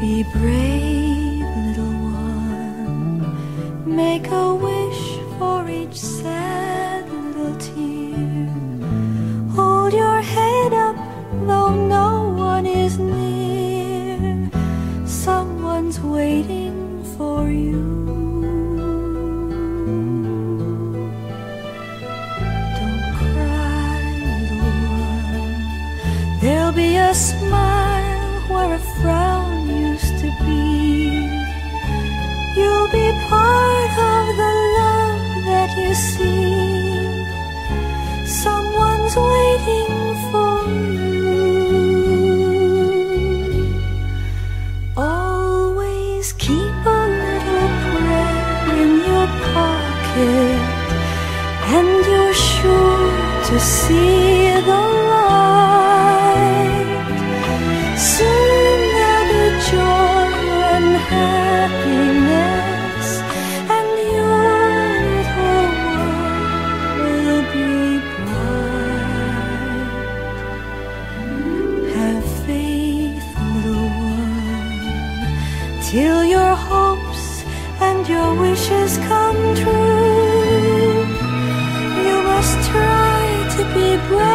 Be brave, little one. Make a wish for each sad little tear. Hold your head up, though no one is near. Someone's waiting for you. Don't cry, little one. There'll be a smile where a frown used to be. You'll be part of the love that you see. Someone's waiting for you. Always keep a little prayer in your pocket, and you're sure to see the light. Soon there'll be joy and happiness, and your little world will be bright. Have faith, little one, till your hopes and your wishes come true. You must try to be brave.